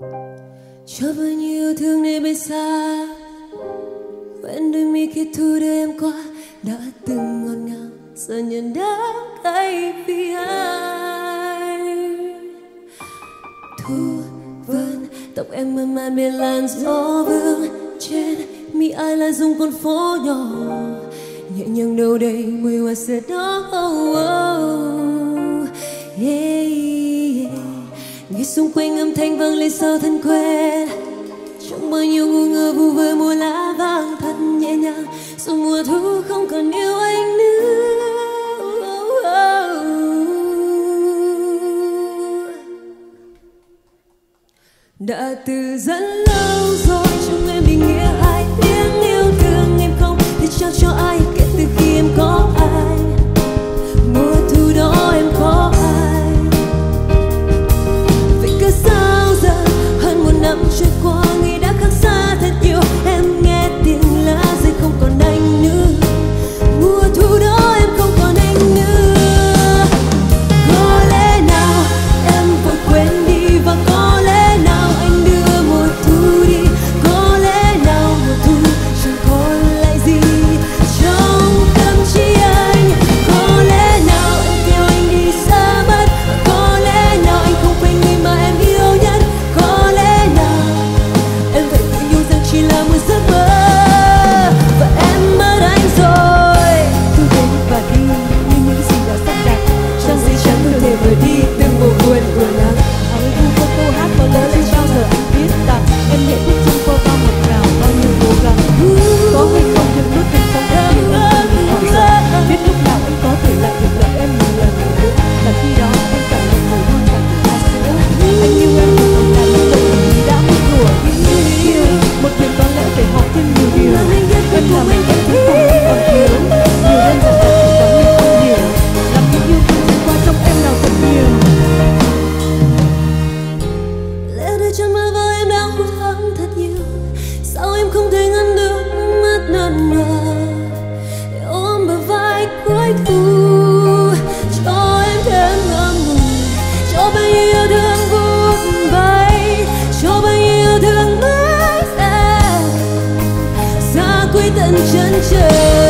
Cho bao nhiêu thương để bên xa, quên đôi mi khi thu đưa em qua, đã từng ngọt ngào giờ nhận đắng cay vì ai. Thu vân tóc em mơn man bên làn gió vương, trên mi ai là dung con phố nhỏ, nhẹ nhàng đâu đây mùi hoa sữa đó. Yeah, yeah. Nghe xung quanh âm thanh vang lên sao thân quen, trong bao nhiêu ngu ngơ vu vơ mùa lá vàng thật nhẹ nhàng, dù mùa thu không còn yêu anh nữa. Đã từ rất lâu rồi trong em định nghĩa hai tiếng yêu thương em không thể trao cho ai, kể từ khi em có ai, mùa thu đó em có ai. Vậy cứ sao giờ hơn một năm trôi qua, ngày đã khác xa thật nhiều, em nghe tiếng lá rơi không còn anh nữa, mùa thu đó em không còn anh nữa. Có lẽ nào em vội quên đi, và có lẽ nào anh đưa mùa thu đi, có lẽ nào mùa thu chẳng còn lại gì trong tâm trí anh. Có lẽ nào em theo anh đi xa mất, có lẽ nào anh không quên người mà em yêu nhất, có lẽ nào em phải tự nhủ rằng chỉ là một giấc mơ và em mất anh rồi. Thu đến và đi như những gì đã sắp đặt, trang giấy trắng không thể vơi đi từng mùa buồn của nắng. Ôi thu có câu hát có lớn lên bao giờ anh biết tặng em nhẹ bước chân qua bao ngọt ngào bao nhiêu cố gắng. Có hay không những bước tình trong em yêu em từng hỏi rằng biết lúc nào anh có thể lại được gặp em một lần nữa, và khi đó anh cảm nhận mùi hương cả từ hai sữa. Anh yêu em một lòng đàn những lời mình đã muốn đùa yêu một điều có lẽ phải học thêm nhiều điều. Em là mình vẫn thấy không còn thiếu nhiều đơn giản là tình cảm mình không hiểu, làm những yêu thương xuyên qua trong em nào thật nhiều. Lẽ đôi chân mơ vỡ em đã hụt hẫng thật nhiều, sao em không thể ngăn được mắt nần nở để ôm bờ vai cuối thu, cho em thêm ngậm ngùi, cho bao nhiêu yêu thương vụt bay, cho bao nhiêu yêu thương mãi xa cuối tận chân trời.